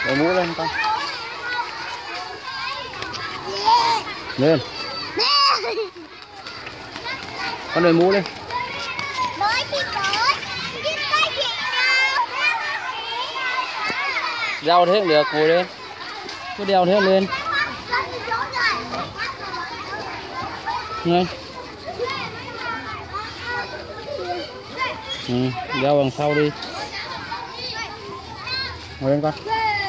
Đội mũ lên con. Lên. Con đội mũ lên. Đeo thế cũng được, ngồi lên. Cứ đeo thế lên. Nhanh. Đeo đằng sau đi. Ngồi lên con.